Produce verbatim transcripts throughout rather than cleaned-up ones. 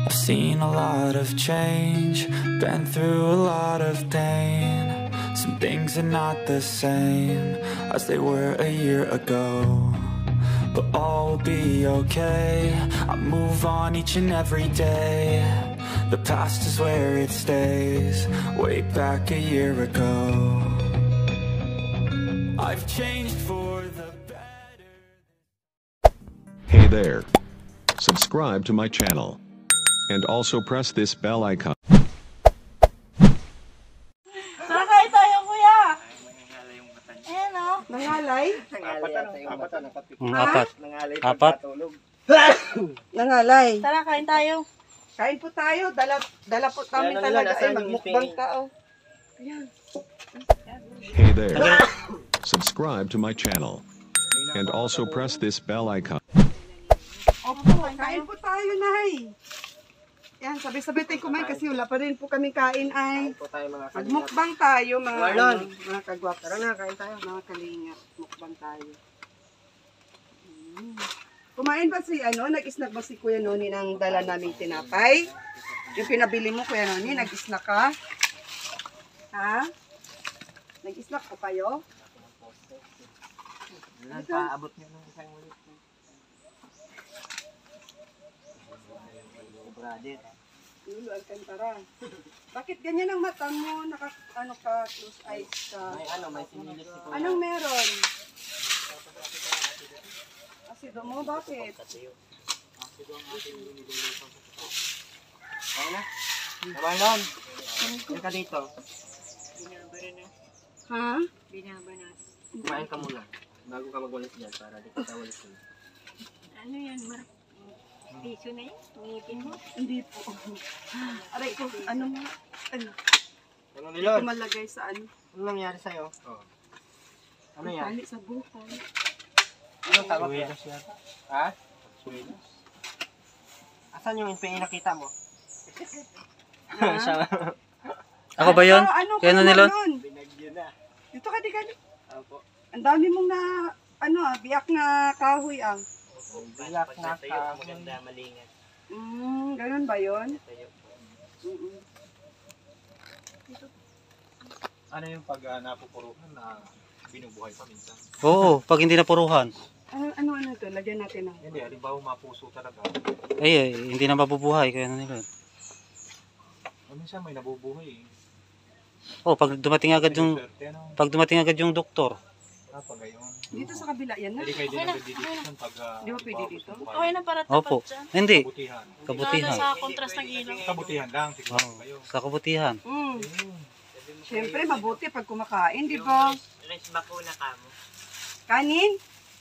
I've seen a lot of change, been through a lot of pain. Some things are not the same as they were a year ago, but all will be okay. I move on each and every day. The past is where it stays, way back a year ago. I've changed for the better. Hey there. Subscribe to my channel. And also press this bell icon. Sakay tayo, kuya! Ayan o. Nangalay? Apat ano? Apat ano? Mm, apat. Nangalay Apat. pagkatulog. Nangalay. Tara, kain tayo. Kain po tayo. Dala, dala po namin Ano nila, talaga. Ay, nasaan yung magmukbang pingin? ka. Oh. Ayan. Hey there. Subscribe to my channel. And also press this bell icon. Opo, kain po tayo, Nay. Yan, sabay-sabay tayo kumain kasi wala pa rin po kaming kain ay. Po tayo mga kalingap. Magmukbang tayo, mga, Marlon. ano, mga kagwap. Tara na, kain tayo. Mga kalingap, mukbang tayo. Mm. Kumain ba si, ano, nag-snack ba si Kuya Noni ng dala naming tinapay? Yung pinabili mo, Kuya Noni, nag-snack ka? Ha? Nag-snack po kayo? Nagpaabot niyo nung isang ulit. Brother. Lulu Alcantara. Bakit ganyan ang mata mo? Naka, ano ka, close eyes ka? May ano, may sinilis si Kuya. Anong meron? Asido mo, bakit? Kaya na? Marlon. Yan ka dito. Ha? Kumain ka muna. Bago ka magwalis dyan para di ka walis dyan. Ano yan, Mar? Piso na yan? Ngipin mo? Hindi po. Aray ko, ano mo? Ano? Ano Hindi nilon? ko malagay sa ano? Ano nangyari sa'yo? Oh. Ano yan? Tali sa buhay. Anong tawag yan? Ha? Asan yung pinakita mo? Siya. Ako ba yun? Ah, ano Kaya ka ano naman nila? nun? Binagyan na. Dito ka, di ka. Apo. Ang dami mong na, ano ah, biyak na kahoy ah. Bilak na ka. Mm, ganun ba yun? Mm-mm. Ano yung pag uh, napupuruhan na binubuhay pa minsan? Oo, pag hindi napuruhan. Ano, ano, ano ito? Lagyan natin ah. Hindi, halimbawa mapuso talaga. Ay, ay, hindi na mabubuhay. Kaya ano nila. O minsan may nabubuhay eh. Oh, pag dumating agad yung Swerte, ano? pag dumating agad yung doktor. Ah, pag gayon. Dito sa kabila, yan na. Hindi kayo din nagdidesisyon pag uh, Di ba pwede dito? Okay na para tapat Opo. dyan. Hindi, kabutihan. kabutihan. Lalo sa kontrast ng ilaw. Kabutihan lang, siguro Oo, kayo. sa kabutihan. Mm. Ayun. Siyempre, mabuti pag kumakain, di ba? Res bakuna ka mo. Kanin?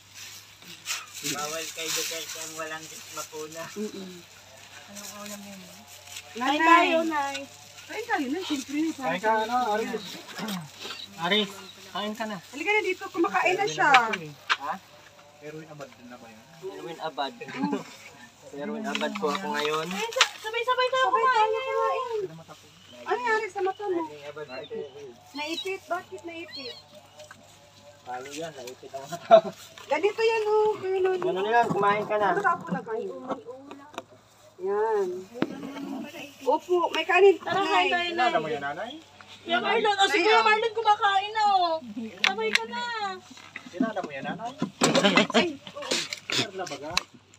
Bawal kay Duterte ang walang res bakuna. Mm-mm. Anong ulam yun? Nanay. Kain tayo, Nay. Kain tayo na, siyempre. Kain ka, ano, Aris? Aris, kain ka na. Halika na dito, kumakain na siya. Ha? Heroin abad din na ba yan? Erwin Abad. Erwin Abad po ako ngayon. Ayun, sa- sabay-sabay tayo Sabay kumain. tayo kumain. Ano nangyari sa mata mo? Erwin Abad po. Naipit? Bakit naipit? Paano yan? Naipit ang mata. Ganito yan oh. Kuya Lodi. Ano nila? Kumain ka na. Ano ka po na kain? Yan. Opo, may kanin. Tara, kain tayo, Nay. Tinada mo yan, nanay? Kuya Marlon, o si Kuya Marlon kumakain na o. Sabay ka na. Tinada mo yan, nanay? Sarla baga?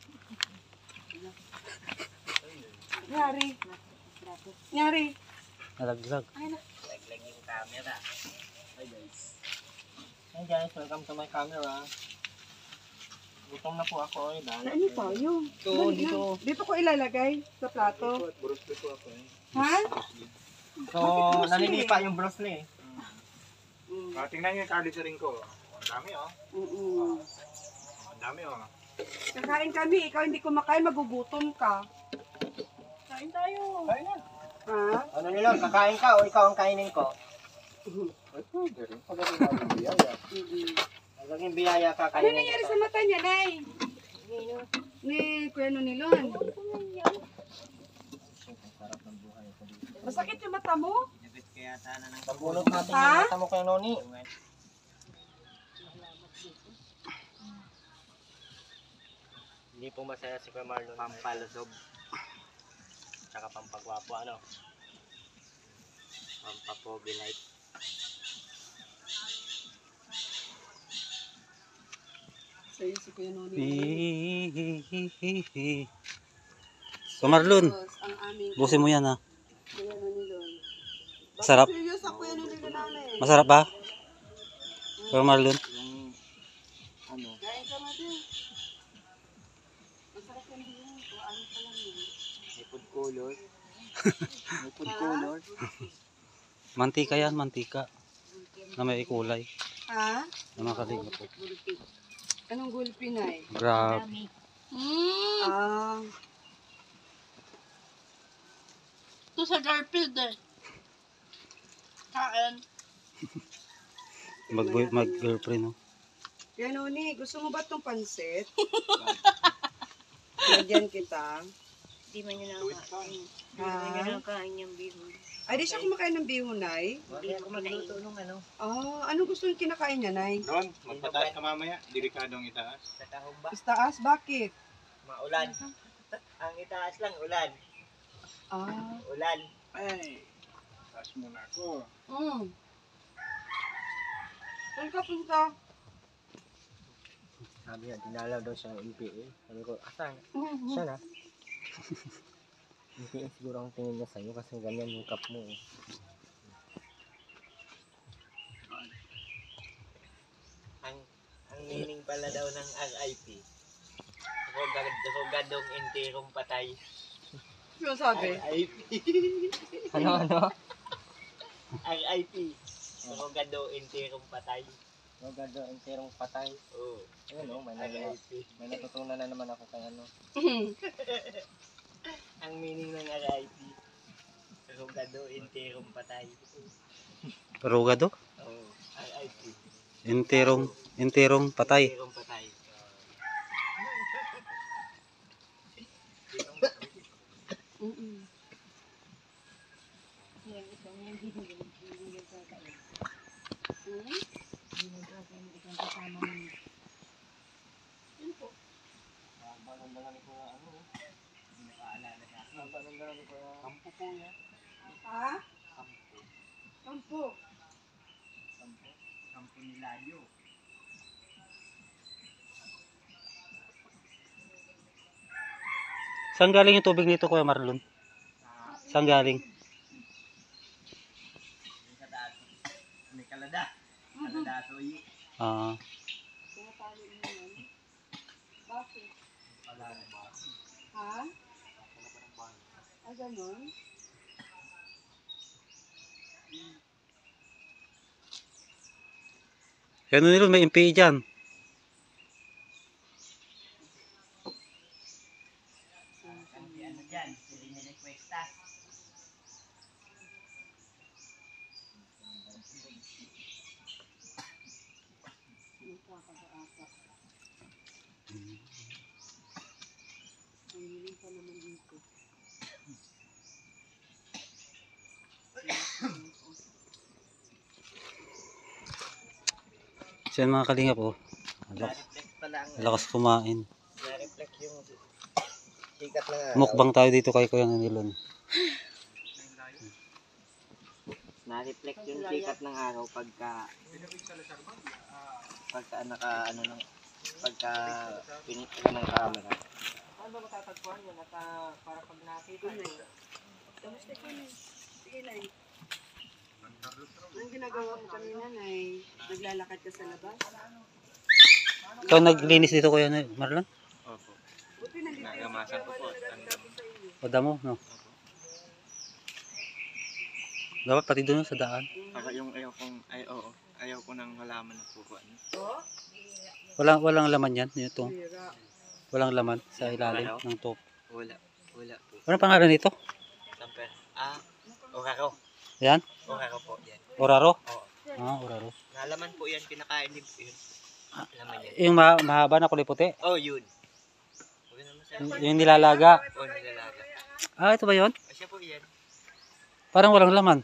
Nyari. Nyari. Nalaglag. Laglag yung camera. Hi guys. Hi guys, welcome to my camera. Gutom na po ako eh. Dahil Ano pa yun? Dito, dito. Dito ko ilalagay sa plato. Bruce Lee po ako eh. Ha? So, naninipa yung Bruce Lee. Mm. Ah, tingnan nyo yung kalisaring ko. Ang dami oh. Mm-mm. Ang dami oh. Kakain kami, ikaw hindi kumakain, magugutom ka. Kain tayo. Kain na. Ha? Ano nila? Kakain ka o ikaw ang kainin ko? Ay, pwede rin. Pag ano namin biyaya. Mm-mm. Naging biyaya ka Ano kainin nangyari kita. sa mata niya, Nay? Ni Kuya Nonilon. Sarap ng buhay ko dito. Masakit yung mata mo? Pabunot natin Ha? yung mata mo kay Noni. Hindi po masaya si Kuya Marlon. Pampalazog. Tsaka pampagwapo, ano? Pampapogi light. Sa'yo si Kuya Noni. Hihihihi. So Marlon, Serious ang aming busin mo yan ha. Kuya Noni doon. Masarap. Serious ang Kuya Noni doon namin. Masarap ba? Pero Marlon, Yung, ano? Kain ka nga din. Masarap yan din yun. Kung ano pa lang yun. May food color. May food color. mantika yan, mantika. Na may kulay. Ha? Na makalinga po. Anong gulpi na eh? Grabe. Hmm. Ah. Ito sa Garfield eh. Kain. Mag, mag girlfriend no. Kuya Noni, gusto mo ba itong pansit? Lagyan kita. Di man niya nakakain. Di Ha? man niya nakakain yung bihon. Ay, di siya kumakain ng bihunay. Hindi ako magluto nung ano. Ah, ano gusto yung kinakain niya, Nay? Ron, magpataas ka mamaya. Delikadong itaas. Sa tahong ba? Istaas, bakit? Maulan. Ang itaas lang, ulan. Ah. Ulan. Ay, taas muna ako. Mm. Saan ka punta? Sabi niya, dinalaw daw siya ng N P A. Sabi ko, asan? Mhm. Siya na. N P A siguro ang tingin niya sa'yo kasi ganyan yung cup mo. Eh. Ang ang meaning pala daw ng R I P. Rogadong enterong patay. Ano sabi? R I P. Ano, ano? R I P. Rogado enterong patay. Rogado enterong patay? Oo. Ayun o, may, may natutunan na naman ako kay ano. Ang meaning ng R I P. Rogado enterong patay. Rogado? Oo, R I P. Enterong, enterong patay. Enterong patay. Mm-mm. Kampo po yan. Ha? Kampo. Kampo. Kampo. Kampo ni Layo. Saan galing yung tubig nito, Kuya Marlon? Saan galing? May kalada. Kalada toy. Ah, Tinatalo mo yan. Bakit? Ha? Ah, ganun? yan nilo, may M P A dyan. Ano dyan? Sili niya requesta. Ang hiling pa naman dito. So yan mga kalinga po. Na-reflect pala ang Lakas kumain. na-reflect yung sikat ng araw. Mukbang tayo dito kay Kuya Nilon. Na-reflect yung sikat ng araw pagka pagka naka ano ng pagka pinit ka ng camera. Ano ba matatagpuan mo naka para pag nakita mo? Kamusta ka na? Sige na eh. Anong ginagawa mo kanina, Nay? Naglalakad ka sa labas? Ikaw naglinis dito, Kuya Marlon? Opo. Buti nandito yung Nagamasan ko po. nagagawa sa inyo. O damo, no? Dapat pati doon sa daan. Saka yung ayaw kong, ay oo, ayaw ko nang halaman na pupuan. Oh? Walang, walang laman yan. Ito. Hira. Walang laman sa ilalim ng top. Wala, wala po. Anong pangalan nito? Samper. Ah, oraro. Yan? Oraro po yan. Oraro? Oo. Ah, oraro. Nalaman po yan, kinakain din po yun. Laman yan. Yung ma mahaba na kulay puti. Oh, yun. Huwag naman siya. Yung, yung nilalaga. Oh, nilalaga. Ah, ito ba yun? Ah, siya po yan. Parang walang laman.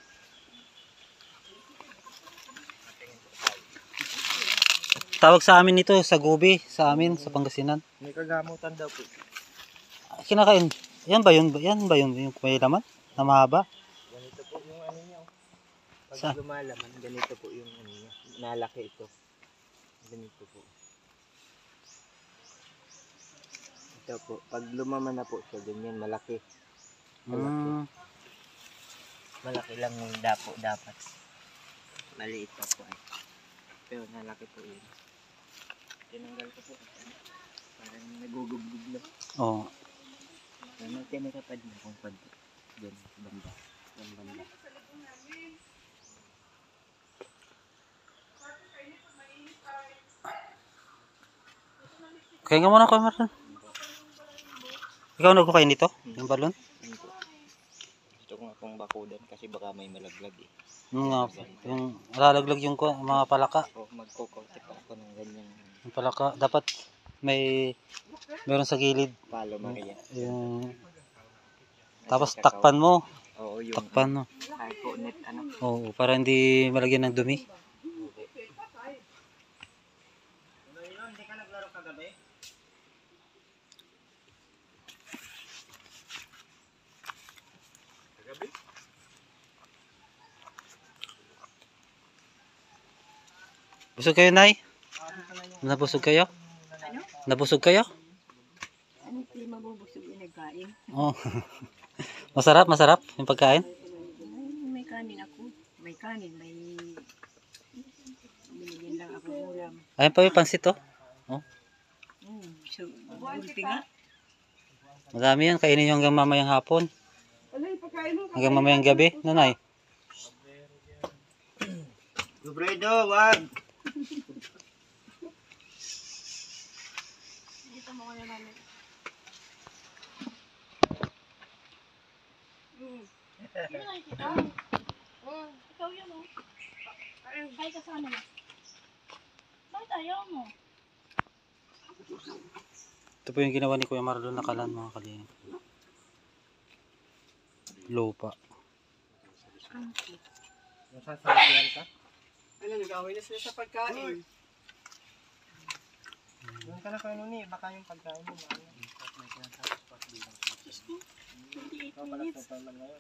Tawag sa amin ito, sa gubi, sa amin, sa Pangasinan. May kagamutan daw po. Kinakain. Yan ba yun? Yan ba yun? Yung may laman? Na mahaba? Ganito po yung ano niya. oh. Pag Saan? lumalaman, ganito po yung ano niya. Nalaki ito. Ganito po. Ito po. Pag lumaman na po siya, ganyan malaki. Malaki. Hmm. Malaki lang yung dapo dapat. Maliit pa po ay. Pero nalaki po yun. Tinanggal ko po. Parang nagugubgub na. Oo. Ano tinakapad na kung pag doon banda. Doon banda. Kaya nga muna ko, Marlon. Ikaw nagkukain dito? Yung balon? Ano po? Gusto ko nga pong bakudan kasi baka may malaglag eh. Yung nga, yung lalaglag yung ko- mga palaka. O magkukunti pa ako ng ganyan. Yung palaka, dapat may meron sa gilid. Palo Maria. Yung, tapos takpan mo. Oo, yung Takpan mo. Arco net ano. Oo, para hindi malagyan ng dumi. Hindi ka naglaro kagabi? Kagabi? Busog kayo, Nay? Nabusog kayo? Nabusog kayo? Ano hindi mabubusog yung nagkain? Oo. Masarap, masarap yung pagkain. Ay, may kanin ako. May kanin, may... Binigyan lang ako ulam. Ayun pa yung pansit, oh. Hmm, so, gulpi nga. Madami yan. Kainin nyo hanggang mamayang hapon. Ano yung pagkain mo? Hanggang mamayang gabi. Nanay. Gubredo, wag! Dito mo kaya namin. Hmm. Hindi na nakikita. Oh, ikaw yun oh. Ay, kasama mo. Bakit ayaw mo? Ito po yung ginawa ni Kuya Marlon na kalan, mga kalingap. Lupa. Yung sasakihan ka? Ano, nag-away na sila sa pagkain. Doon ka na kayo nun eh. Baka yung pagkain mo. Baka yung Ikaw pala total man ngayon.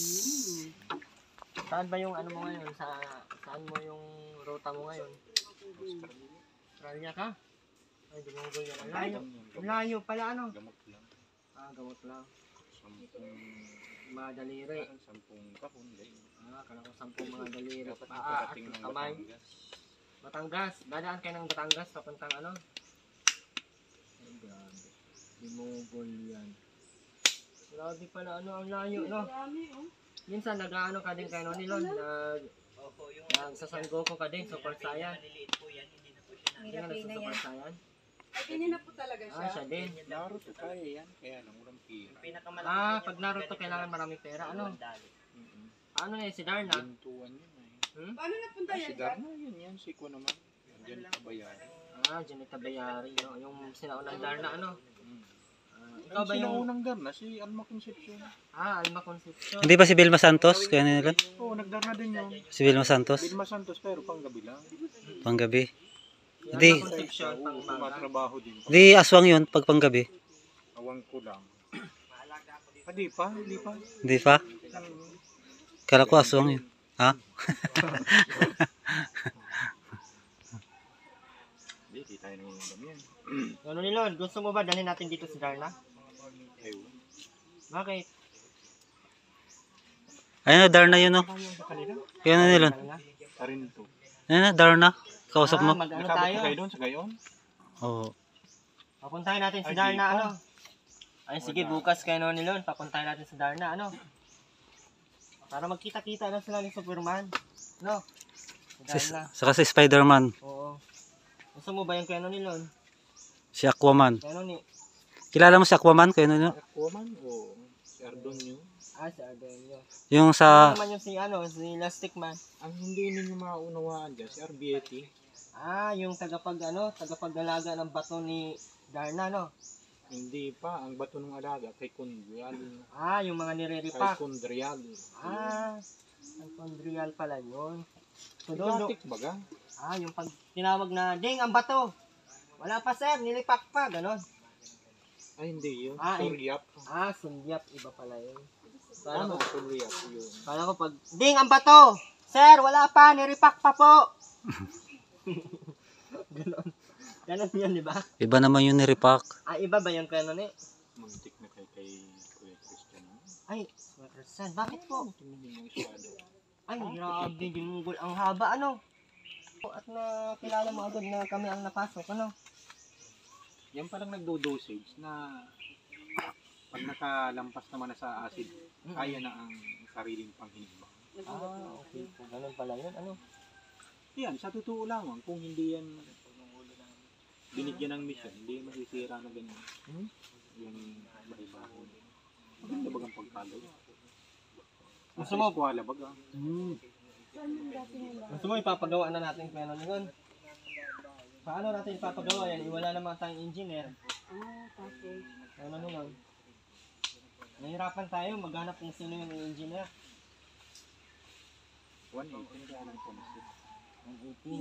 Saan ba yung ano mo ngayon? Sa, saan mo yung ruta mo ngayon? Australia ka? Ay, dumugol yan. Ang layo. Ang layo pala ano? Gamot lang. Ah, gamot lang. Sampung, Madaliri. sampung kahon. Ganyan. Ah, kala ko sampung mga daliri. Dapat Ah, at nakarating ng kamay. Batangas. Batangas. Dadaan kayo ng Batangas papuntang ano? Ay, grabe. Dumugol yan. Grabe pala ano, ang layo, no? Minsan nag-ano ka din kayo nilon, nag nagsasanggo ko ka din, Super Saiyan. Hindi nga nagsa-Super Saiyan. Ay, ganyan na po talaga Ah, siya. siya din. Naruto to kaya yan. Kaya lang walang pira. Ah, pag Naruto kailangan maraming pera, ano? Ano na yun, si Darna? Bintuan yun eh. Hmm? Paano napunta Ay, yan? si Darna yun yan. Si ko naman. Diyan sa bayan. Ah, Junita Bayari, no? Yung sinaunang Darna, ano? Hmm. Ah, ikaw Ay, ba sino yung... unang Darna? Si Alma Concepcion. Ah, Alma Concepcion. Hindi ba si Vilma Santos? Kaya nila? Oo, oh, nagdarna din yun. Si Vilma Santos? Vilma Santos pero pang gabi lang. Panggabi. Si Hindi. Alma Concepcion, pang Oo, umaga. tumatrabaho din. Hindi, aswang yun pag panggabi. Awang ko lang. Ah, di pa, di pa. Hindi pa? Kala ko aswang yun. Ha? Hindi, di tayo nanginginom yan. Ano nilon, gusto mo ba dalhin natin dito si Darna? Ayun. Bakit? Ayun na, Darna yun, oh. Tayo sa kanila. Kaya na nila. Darna? Karinto. Ayun na, Darna. Kausap Ah, mo. mag-ano Nakabot tayo? ko kayo doon sa gayon? Oo. Papuntahin natin si Ay, Darna, di pa. ano? Ay, sige, bukas kayo noon nilon, papuntahin natin si Darna, ano? Para magkita-kita na sila ni Superman. No? Si Si, Darna. saka si Spider-Man. Oo. Gusto mo ba yung kaya nilon? Si Aquaman. Kaya ni... Kilala mo si Aquaman? Kaya nyo? Aquaman o si Ardonio? Ah, si Ardonio. Yung Ano sa... naman yung si, ano, si Elastic Man? Ang hindi ninyo maunawaan dyan, si Arbieti. Ah, yung tagapag, ano, tagapag-alaga ng bato ni Darna, no? Hindi pa, ang bato ng alaga kay Kondrial. Ah, yung mga Kay niriripak. Kondrial. Ah, ang Condrial pala yun. So, doon, doon- Pilatik baga? ah, yung pag tinawag na, ding, ang bato. Wala pa, sir, nilipak pa, ganon. Ay, hindi yun. Ah, Suryap. Ah, sulyap. Iba pala yun. Kala Tama, ko, suryap yun. kala ko pag, ding, ang bato! Sir, wala pa, niripak pa po! Ganon. Ganon yun, di ba? Iba naman yung nirepack. Ah, iba ba yung kanon eh? Muntik na kay kay Kuya Christian. Ay, Sir, bakit po? Tingnan yung iswado. Ay, grabe, ginugol. Ang haba, ano? At nakilala mo agad na kami ang napasok, ano? Yan palang nagdo-dosage na pag nakalampas naman na sa acid, kaya na ang sariling panghinimba. Ah, okay po. Ganun pala yun, ano? Yan, sa totoo lamang, kung hindi yan binigyan ng mission, hindi masisira na ganyan. Hmm? Yung bahay-bahay. Maganda bagang pagkalo. Gusto mo? Kuwala baga. Hmm. Gusto mo ipapagawa na natin kung ano yun? Paano natin ipapagawa yan? Wala naman tayong engineer. Ah, tapos. Ano ano lang. Nahirapan tayo maghanap kung sino yung engineer. one eighty, nagkakalang po na siya. one eighteen.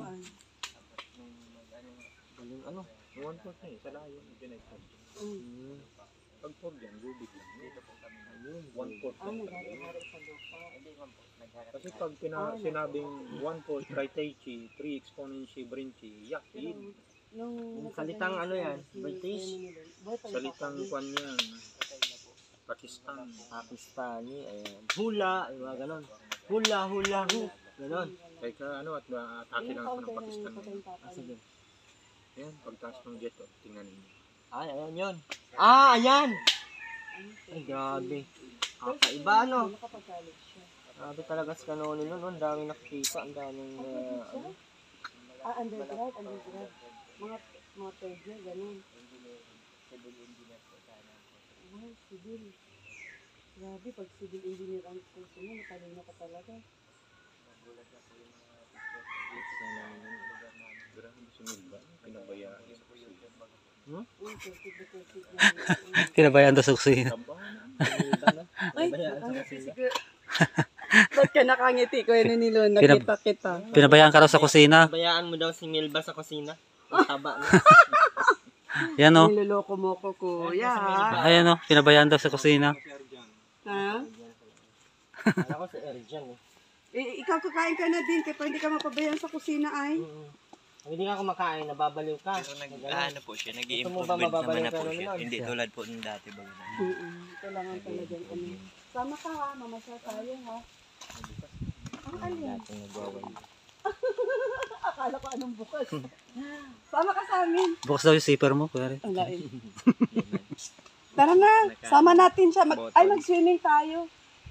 Galing ano? one fourth na eh, sa layo, ibinay ko. Hmm. Pag four yan, gubig lang. Ayun. one fourth Ah, lang. nagkakaroon sa lupa. Kasi pag pina, sinabing one fourth Raitaichi, three exponential Brinchi, yak, yun. Nung Yung salitang ano yan? British? Salitang kwan yan. Pakistan. Pakistani, ayan. Hula, yung mga ganon. Hula, hula, hu. Ganon. Kaya ka ano at atake lang ako ng Pakistan. Ah, sige. Yan, pagtaas ng jet, oh, tingnan niyo. Ay, ayan yun. Ah, ayan! Ay, grabe. Kakaiba, ano? Grabe talaga sa kanoni nun. Ang daming nakikita, ang daming, uh, ano? Ah, undergrad, undergrad. Mga, mga third year, ganun. Ah, civil. Grabe, pag civil engineer ang kurso mo, matalino ka talaga. Grabe, sunod ba? Pinabayaan sa kusina. Uy, kursid na kursid na. Pinabayaan daw sa kusina. Ay, nakangiti siguro. Ba't ka nakangiti ko yun nilo? Nakita kita. Pinabayaan ka raw sa kusina. Bayaan mo daw si Milba sa kusina. Ang taba na. Yan o. Niloloko mo ko, kuya. ha? Ayan o, pinabayaan daw sa kusina. Ha? Kala ko si Erjan eh. Eh, ikaw kakain ka na din, kaya pa hindi ka mapabayaan sa kusina ay. Mm. Kung hindi ka kumakain, nababaliw ka. Pero nag-ano po siya, Gusto mo nag-i-improvement ba naman mababalik na ka po naman siya. nun? Hindi tulad po nung dati bago na. Mm-mm. Kailangan talagang ano. Sama ka ha, mamasya tayo ha. Ang alin? Dating nagwawal. Akala ko anong bukas. Sama ka sa amin. Bukas daw yung zipper mo, kuya. Ang lain. Tara na, sama natin siya. Mag ay, mag-swimming tayo.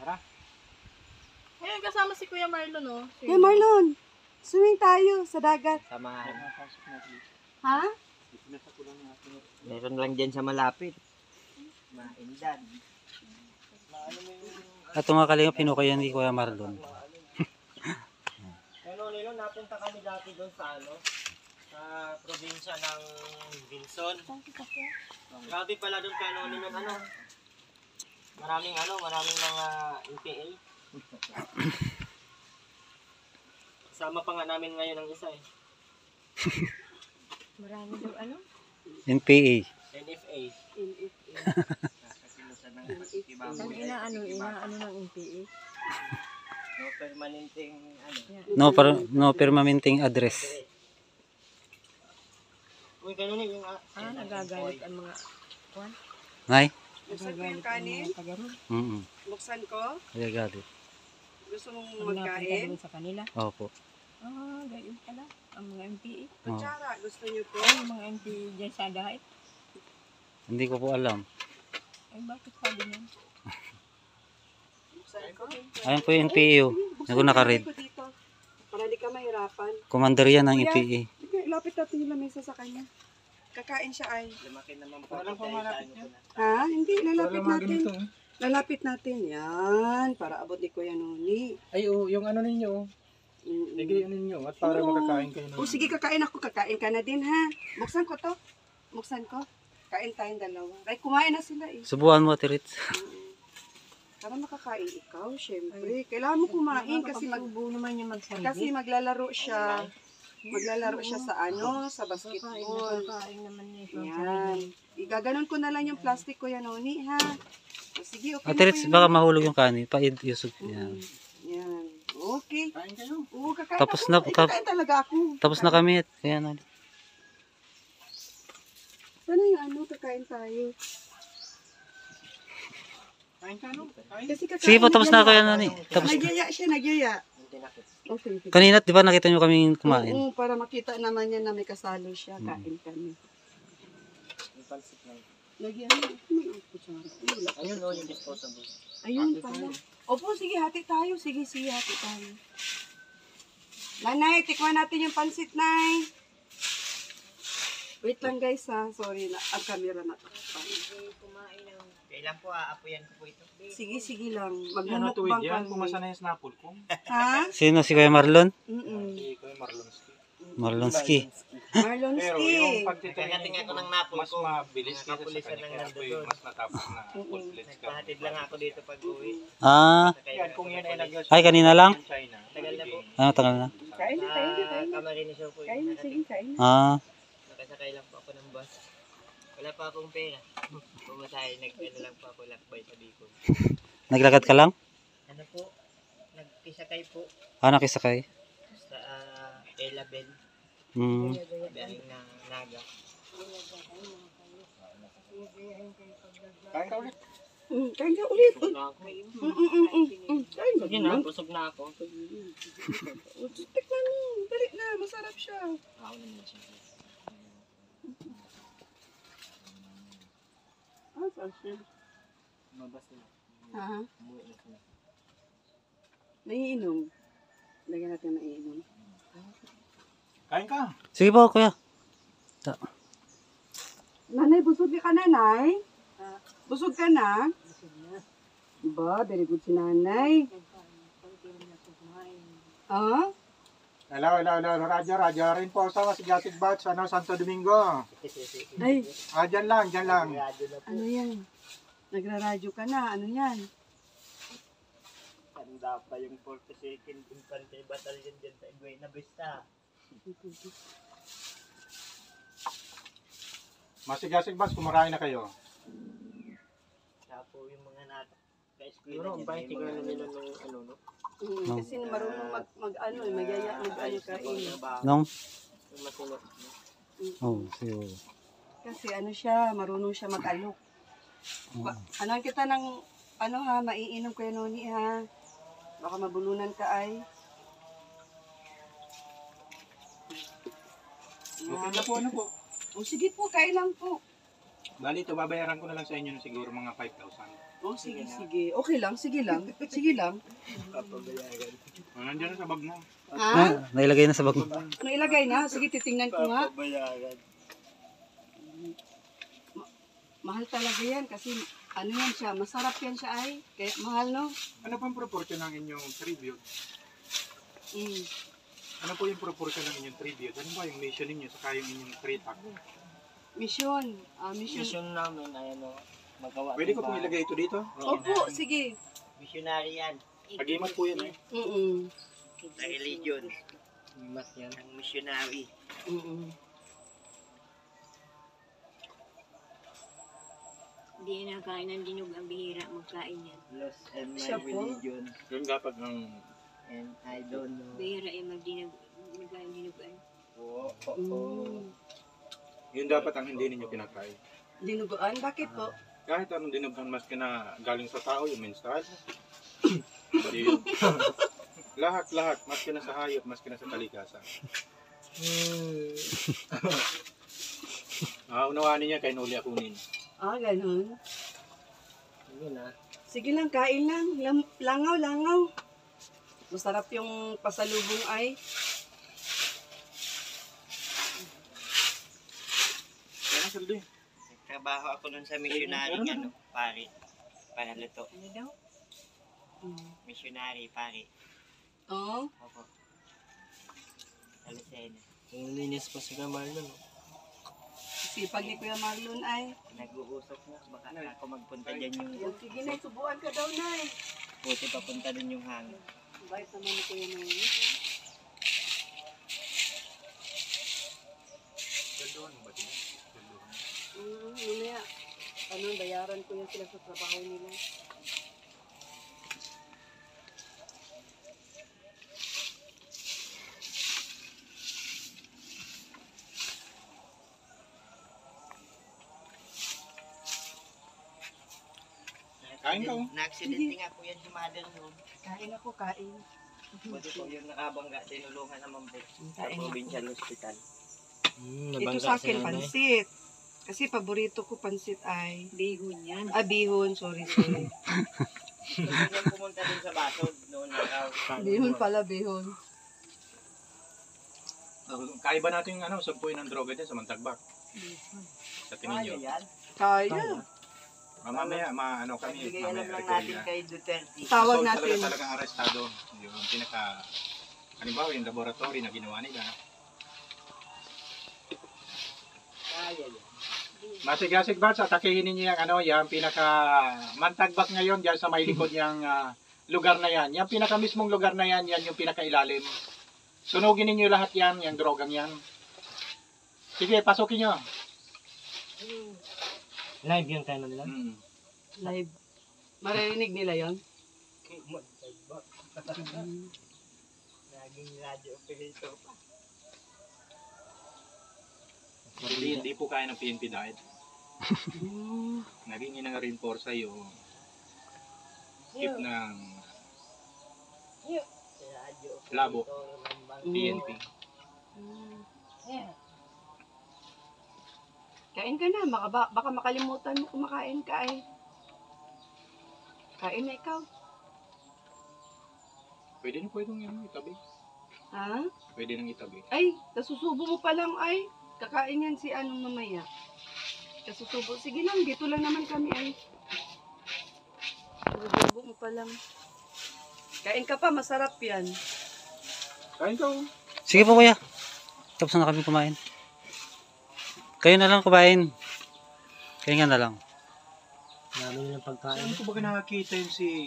Ayun, kasama si Kuya Marlon, no? Kaya Marlon, swimming tayo sa dagat. Samahan. Ha? Meron lang dyan sa malapit. Maindan. At mga kalinga, pinukayan ni Kuya Marlon. Ano nilo, napunta kami dati doon sa ano, sa probinsya ng Binson. Grabe pala doon kano nilo, ano. Maraming ano, maraming mga N P A. Kasama pa nga namin ngayon ang isa eh. Marami daw, ano? N P A. N F A. Ang inaano, inaano ng N P A. No permanenteng ano. No, per, no permanenteng address. Uy, ganun eh, yung... Ah, nagagalit ang mga... Ngay? Buksan ko yung kanin. Mm-mm. Buksan ko. Kaya galit. Gusto mong magkain. sa kanila. Opo. Ah, gayon pala. Ang mga M P A. Oh. Kutsara, gusto niyo po? Ay, yung mga M P A dyan sa dahit. Hindi ko po alam. Ay, bakit pa din yan? Buksan ko. Ayan po yung N P A o. Ako naka-read. ko dito. Para di ka mahirapan. Commander yan ng N P A. Sige, lapit natin yung lamesa sa kanya. Kakain siya ay. Lumaki naman po. Walang pamalapit yan. Ha? Hindi, lalapit Wala mga natin. ganito. eh. Lalapit natin. Yan. Para abot ni Kuya Noni. Ay, oh, yung ano ninyo, oh. Mm-mm. Ligay ano ninyo, at para Oo. makakain kayo ng... O sige, kakain ako. Kakain ka na din ha. Buksan ko to. Buksan ko. Kain tayong dalawa. Ay, kumain na sila eh. Subuhan mo, Tirits. Mm. Para makakain ikaw, syempre. Kailangan mo kumain kasi mag naman yung magsalbi. kasi maglalaro siya. Maglalaro siya sa ano, sa basketball. Kakain naman nito. Yan. Igaganon ko na lang yung plastic ko yan, Noni, ha? O, sige, okay Ate na po Rich, yun. baka mahulog yung kanin. Pa-iusog. Yan. Yan. Okay. Kain kayo. Oo, kakain Tapos ako. na- Ay, tap- kakain talaga ako. Tapos na kami. Kaya na. Sana yung ano, kakain tayo. Kain ka, no? Kain. Kasi kakain Sige po, tapos na ako yan. yan. Nani. Tapos, Nagyaya siya, nagyaya. Okay, okay. kanina, di ba nakita nyo kaming kumain? Oo, para makita naman niya na may kasalo siya. Kain kami. Yung pansit na yun. Lagyan mo. Ano ang kutsara? Wala. Ayun o, yung disposable. Ayun pala. Opo, sige, hati tayo. Sige, sige, hati tayo. Nanay, tikman natin yung pansit, Nay. Wait lang guys ha. Sorry na. Ang camera na. Kailan po aapuyan ko po ito? Sige, sige lang. Ano tuwid Magmumukbang yan? kami. Pumasa na yung snapple ko. Ha? Sino si Kuya Marlon? Mm-mm. Si Kuya Marlonski. Marlonski. Pero Marlonski. yung pagtitirahin Naghating ako ko, ng napol mas ko. mabilis kaysa sa Nakapulisan kanya. ng Kaya ako nandoon. yung mas natapos na full fledged ka. Nagpahatid lang ako dito pag uwi. Ah, Yan, kung yan ay nag ay kanina lang? China. Tagal na po. Ano, tagal na? Kain na, kain na, kain na. Camarines Show po Kain yung na, sige, nakating. kain na. Ah, Nakasakay lang po ako ng bus. Wala pa akong pera. Pumatay, nag-ano lang po ako lakbay sa Bicol. naglakad ka lang? Ano po? Nagkisakay po Ah, nakisakay. sa uh, Elabel. Hmm. Dahil na Naga. Kain ka ulit. Mm, kain ka ulit. Busog na ako. Mm, mm, mm, mm, mm. Kain ka Sige na, busog na ako. Tikman mo. Dali na, masarap siya. Ako naman siya. Ah, sarap siya. Mabas na. Ha? Umuwi na sila. Naiinom. Lagyan natin ng naiinom. Kain ka. Sige po, Kuya. Nanay, busog ka na, Nay? Busog ka na? Ba, very good si Nanay. Ah? Hello, hello, hello. Radyo, radyo rin po sa Sigasig Batch, ano, Santo Domingo. Ay, Ah, dyan lang, dyan lang. ano yan? Nagraradyo ka na. Ano yan? Tanda pa yung forty-second Infantry Battalion dyan sa Buena Vista. Masigasig Batch, kumarain na kayo. Kaya po yung mga nata ka-eskwela dyan. May mga nila nung ano, no? Mm, kasi marunong mag, mag ano, eh, magyaya, mag ano ka eh. Nung? Yung masunod. Oh, sige. Kasi ano siya, marunong siya mag-alok. Ba, ano kita ng, ano ha, maiinom ko yan, Noni ha. Baka mabulunan ka ay. Okay na po, ano po. O sige po, kain lang po. Bali, ito, babayaran ko na lang sa inyo ng siguro mga five thousand. O sige, sige. Okay lang, sige lang. Sige lang. Papabayaran. Oh, nandiyan na sa bag mo. Ha? Ah, nailagay na sa bag mo. Ano ilagay na? Sige, titingnan ko nga. Papabayaran. Mahal talaga yan kasi ano yan siya, masarap yan siya ay. Kaya mahal no? Ano po yung proportion ng inyong tribute? Mm. Ano po yung proportion ng inyong tribute? Ano ba yung mission ninyo sa yung inyong three-pack? Mission. Ah, mission. Mission namin ay ano, magawa. Pwede ko pong ilagay ito dito? Opo, sige. Missionary yan. Agimat po yan eh. Mm-mm. Na religion. Mas yan. Ang missionary. Mm-mm. Hindi na kain ng dinog ang bihira magkain yan. Lost and my Siya po? religion. Yung dapat ng... And I don't know. Bihira yung magdinog, magkain dinugan. Oo. Mm. Yun dapat ang hindi ninyo kinakain. Dinuguan? Bakit po? Kahit anong dinugan maski na galing sa tao, yung menstrual. Hindi yun. Lahat, lahat. Maski na sa hayop, maski na sa kalikasan. Ah, unawaan niya kay Noli Akunin. Ah, ganun. Yun ah. Sige lang, kain lang. Lam- langaw, langaw. Masarap yung pasalubong ay. Kaya saldi. Nagtrabaho ako nun sa missionary ano, pare. Para luto. Ano daw? Mm. Missionary, pare. Oo. Opo. Sa Lucena. Yung linis pa si Gamal nun. Sipag ni Kuya Marlon ay. Nag-uusap mo, baka ako magpunta dyan yung... Yan, sige na, subuan ka daw na eh. Buti papunta dun yung hangin. Bait naman ni Kuya Marlon. Mm, mamaya, ano, bayaran ko yan sila sa trabaho nila. Kain ka, oh. Na-accidente nga po yan si mother noon. Kain ako, kain. Pwede po yung nakabangga, tinulungan naman po sa Kain ako. provincial hospital. Ito sa akin, pansit. Kasi paborito ko pansit ay bihon yan. Ah, bihon. Sorry, sorry. Pwede niyang pumunta dun sa Basod noon araw. Bihon pala, bihon. Kaya ba natin yung ano, sugpuin ng droga dyan sa Mantagbak? Sa tingin nyo? Kaya yan. Kaya. Ah, mamaya, ma, ano kami, Bigay alam mamaya lang record natin na. kay Duterte. Tawag So, natin. Talaga, talagang arestado. Yung pinaka, halimbawa yung laboratory na ginawa nila. Kaya yan. Masigasig ba sa atakihin ninyo yung ano, yung pinaka Mantagbak ngayon dyan sa may likod yung ah, lugar na yan. Yung pinaka mismong lugar na yan, yan yung pinaka ilalim. Sunugin ninyo lahat yan, yung drogang yan. Sige, pasukin nyo. Live yung tayo nila? Hmm. Live. Maririnig nila yon. Naging radio operator pa. Hindi, hindi po kaya ng P N P diet. Naging inang-reinforce yung tip ng Radio Labo. operator ng bang- P N P. Kain ka na. Baka, ba- baka makalimutan mo kumakain ka eh. Kain na ikaw. Pwede na pwede yung itabi. Ha? Pwede nang itabi. Ay, kasusubo mo pa lang ay. Kakain yan si anong mamaya. Kasusubo. Sige lang, dito lang naman kami ay. Kasusubo mo pa lang. Kain ka pa, masarap yan. Kain ka, oh. Sige po kuya. Tapos na kami kumain. Kayo na lang kumain. Kayo nga na lang. Dami nilang pagkain. Saan ko ba nakakita yung si...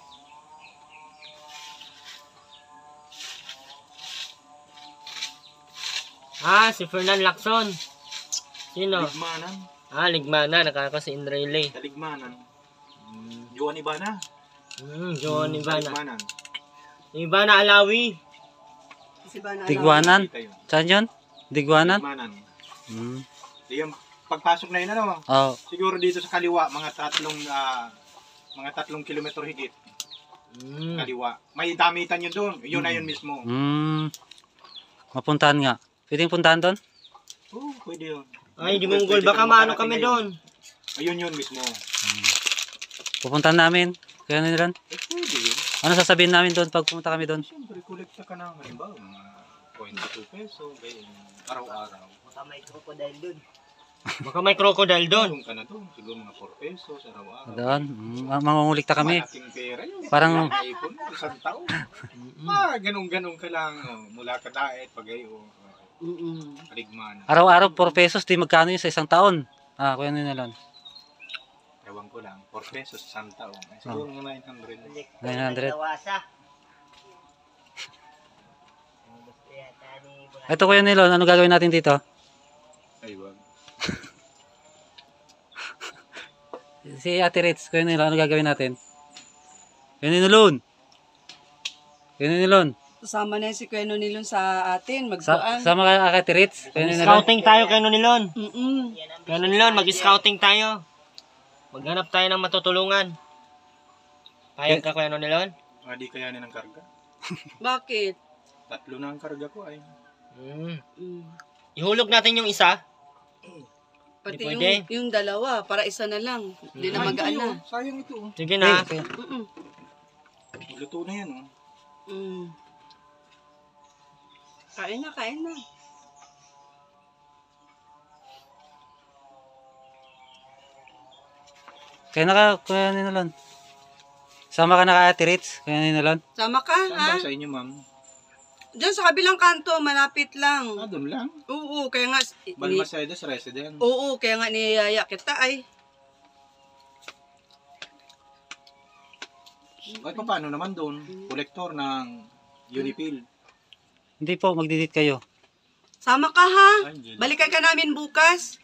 Ah, si Fernan Lacson. Sino? Ligmanan? Ah, Ligmana. Nakaka si Indrele. Taligmanan. Juan Ibana. Hmm, John Ivana. Taligmanan. Ivana Alawi. Kasi ba na Digwanan. Kita yun. Saan yun? Digwanan? Taligmanan. Hmm. Di yung pagpasok na yun, ano? Oh. Siguro dito sa kaliwa, mga tatlong, ah, mga tatlong kilometro higit. Hmm. Kaliwa. May damitan yun doon. Yun na yun mismo. Hmm. Mapuntahan nga. Pwedeng puntahan doon? Oo, pwede yun. Ay, di Pwede Monggol. ka Baka makarating maano kami ngayon. doon. Ayun yun mismo. Pupuntahan namin. Kaya nila. Eh, pwede yun. Ano sasabihin namin doon pag pumunta kami doon? Siyempre, kolekta ka na, halimbawa, mga twenty-two peso, ganyan, araw-araw. Baka may crocodile doon. Baka may crocodile doon. Doon ka na doon, siguro mga four pesos, araw-araw. Doon. Hmm. ma- Mangungulikta kami. Malaking pera yun. Parang- Naipon mo, isang taon. Ah, ganun-ganun ka lang. Oh, mula ka daet, pagayo, Mm-mm. kaligman. Araw-araw four pesos. Di magkano yun sa isang taon? Ah, kuya nila lang. Ewan ko lang, four pesos, isang taon. Ay, siguro mga nine hundred. nine hundred. Lawasa. Ito kuya nila, ano gagawin natin dito? Ay, wag. Si Ate Ritz, kuya nila, ano gagawin natin? Kuya Nilon. Kuya Nilon. Kasama na si Kuya Nonilon sa atin. Sa, Magbuan. sama ka Ate Ritz. Kuya Nilon. Scouting tayo kay Nonilon. Mm-mm. Kay Nonilon, mag-scouting tayo. Maghanap tayo ng matutulungan. Payag ka kay Nonilon? Mga di kayanin ng karga. Bakit? Tatlo na ang karga ko ay. Hmm. Mm. Ihulog natin yung isa. Pati Di yung, pwede. yung dalawa, para isa na lang. Hindi na Ay, magaan ito, na. oh. Sayang ito. oh. Sige na. Okay. Mm-mm. Luto na yan, oh. Mm. Kain na, kain na. Kaya na ka, kuya Nilon. Sama ka na kay Ate Ritz, kuya Nilon. Sama ka, Saan ha? ba sa inyo, ma'am? Diyan sa kabilang kanto, malapit lang. Ah, doon lang. Oo, kaya nga... Ni, Balmacedes resident. oo, kaya nga niyaya kita ay. Ay, paano naman doon? Kolektor ng Unipil. Hindi po, magdidit kayo. Sama ka ha? Balikan ka namin bukas.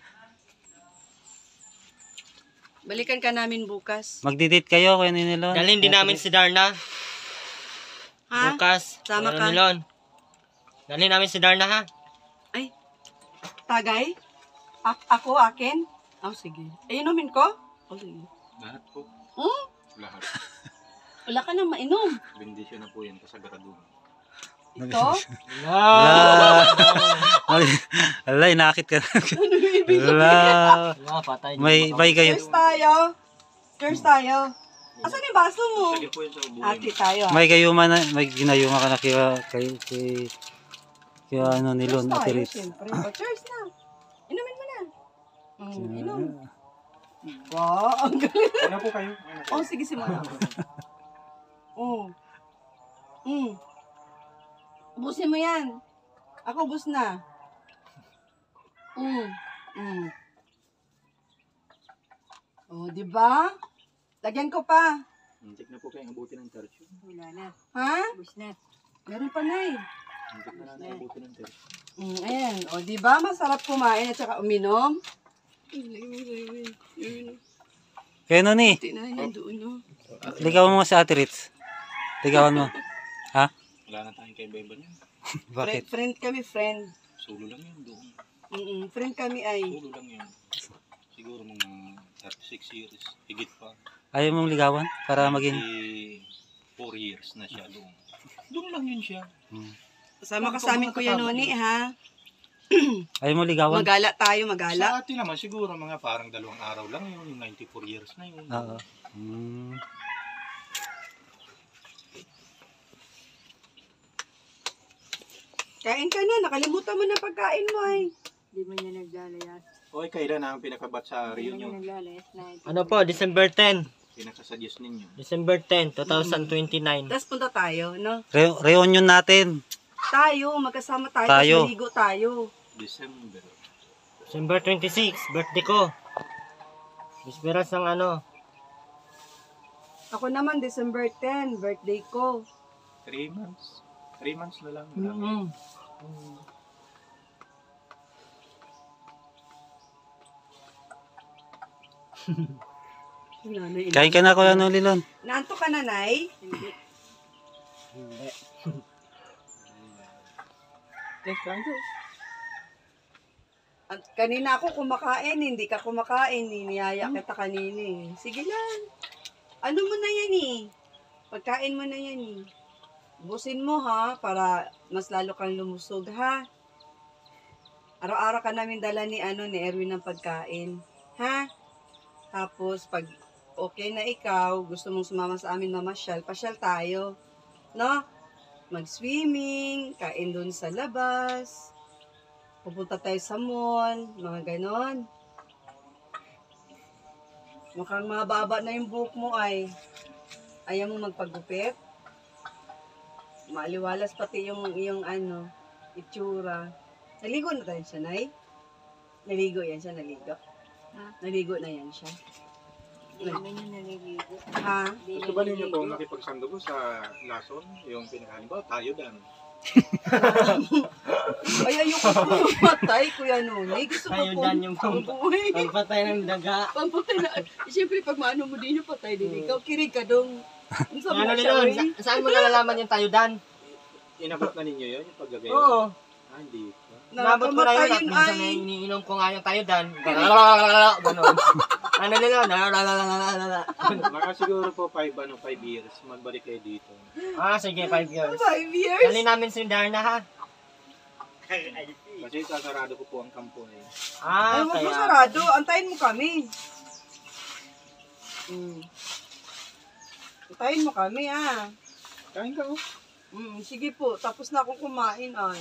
Balikan ka namin bukas. Magdi-date kayo, Kuya Ninilon. Dalhin din namin si Darna. Ha? Bukas. Sama Ano ka. nilon? Dalhin namin si Darna ha. Ay, tagay? A- ako, akin? Oh, sige. Eh, inumin ko? Oh, sige. Lahat po. Hmm? Lahat. Wala ka nang mainom. Bendisyon na po yan kasagaraduhan. Ito? Ala, ala, inakit ka. Ano yung ibig Ala, Wala, patay. may, may kayo. Cheers tayo. Cheers tayo. Asan yung baso mo? Sige po yun sa ubuhin. Ati tayo. ah. May kayuma na, may ginayuma ka na kaya, kay, kay, kaya ano nilon, Cheers Ate tayo, Ritz. siyempre. Oh, cheers na. Inumin mo na. Mm, inom. Wow, ang galing. Ano po kayo? Ano po? Oh, sige, simula. Oh. Mm. Ubusin mo yan. Ako, ubus na. Mm. Mm. Oh, di ba? Lagyan ko pa. Hintik na po kayong abuti ng tertyo. Wala na. Ha? Ubus na. Meron pa na eh. Hintik na natin abuti ng tertyo. Mm, ayan. O, di ba? Masarap kumain at saka uminom. Kaya nun eh, Tinahin yan doon, no? ligawan mo si Ate Ritz. Ligawan mo. Ha? Wala na tayong kaiba-iba niyan. Bakit? Friend, friend kami, friend. Solo lang yan doon. Mm-mm, friend kami ay. Solo lang yan. Siguro mga thirty-six years. Higit pa. Ayaw mong ligawan para maging... four years na siya doon. Doon lang yun siya. Kasama ka sa amin, Kuya Noni, ha? Ayaw mo ligawan? Magala tayo, magala. Sa atin naman siguro mga parang dalawang araw lang yun. Yung ninety-four years na yun. Oo. Hmm. Kain ka na, nakalimutan mo na pagkain mo ay. Di mo niya naglalayas. Okay, kailan na ang pinakabat sa Di mo niya reunion? naglalayas na ito. Ano po, December tenth. Pinakasuggest ninyo. December tenth, twenty twenty-nine. Tapos punta tayo, no? Re- reunion natin. Tayo, magkasama tayo, Tayo. tapos maligo tayo. December. December twenty-sixth, birthday ko. Bisperas ng ano. Ako naman, December tenth, birthday ko. Three months. Three months na lang. Mm-hmm. Nanay, Kain ka na, Kuya Nolilon. naanto ka na, Nay? At kanina ako kumakain, hindi ka kumakain, niyaya kita kanina eh. Sige lang. Ano mo na yan eh? Pagkain mo na yan eh. Busin mo ha, para mas lalo kang lumusog ha. Araw-araw ka namin dala ni ano ni Erwin ng pagkain. Ha? Tapos pag okay na ikaw, gusto mong sumama sa amin mamasyal, pasyal tayo. No? Mag-swimming, kain doon sa labas. Pupunta tayo sa mall, mga ganon. Mukhang mababa na yung buhok mo ay. Ayaw mo magpagupit. Maaliwalas pati yung, yung ano, itsura. Naligo na tayo siya, Nay? Naligo yan siya, naligo. Ha? Naligo na yan siya. Di mo niya naliligo. Ha? Di Gusto ba ninyo po makipagsandugo sa lason? Yung pinakain ba? Tayo dan. Ay, ayoko po matay, Kuya Noni. Gusto ko Tayo po dan yung pang- pambuhay. Pagpatay ng daga. Pampatay na. Siyempre, pag maano mo din yung patay din, ikaw kirig ka dong. Sa Ano mga nilon? siya, Sa- saan mo nalalaman yung tayo dan? Inabot na ninyo yun? Yung paggagayon? Oo. Ah, hindi pa. Nabot ko na yun at Nakakamatain minsan na ay. iniinom ko nga yung tayo dan. Ganon. Ano nilon? Maka siguro po five, ano, five years. Magbalik kayo dito. Ah, sige, five years. Five years? Dali namin si Darna ha. Kasi sasarado ko po ang kampo eh. Ah, Ay, huwag mo kaya. sarado. Antayin mo kami. Mm. Antayin mo kami, ha. Kain ka oh. Mm, sige po. Tapos na akong kumain, ay.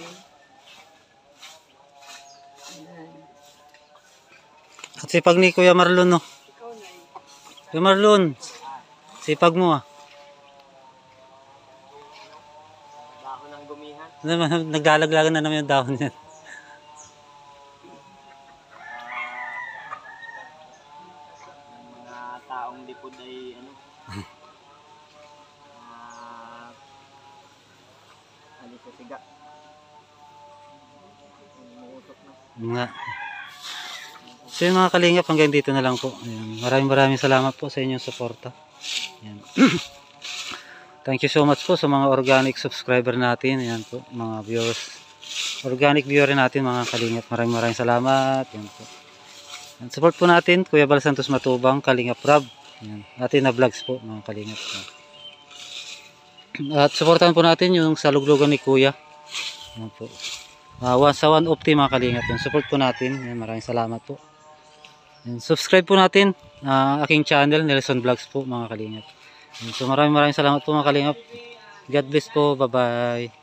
Ayan. At sipag ni Kuya Marlon, no? Ikaw na eh. Kuya Marlon, sipag mo ah. Bako ng gumihan. Naglalaglagan na naman yung dahon yan. Ng mga taong lipod ay ano. Ah, alis sa siga. Nga. So yun mga kalingap, hanggang dito na lang po. Ayan. Maraming maraming salamat po sa inyong suporta. Ayan. Thank you so much po sa mga organic subscriber natin. Ayan po, mga viewers. Organic viewer natin mga kalingap. Maraming maraming salamat. Ayan po. Ayan, support po natin Kuya Bal Santos Matubang, Kalingap Rob. Ayan. Atin na vlogs po mga kalingap. At supportan po natin yung sa luglugan ni Kuya. Ayan po. Uh, sa one of team mga kalingap. Ayan, support po natin. Ayan, maraming salamat po. Ayan, subscribe po natin uh, aking channel Nelson Vlogs po mga kalingap. So maraming maraming salamat po mga kalingap. God bless po. Bye bye.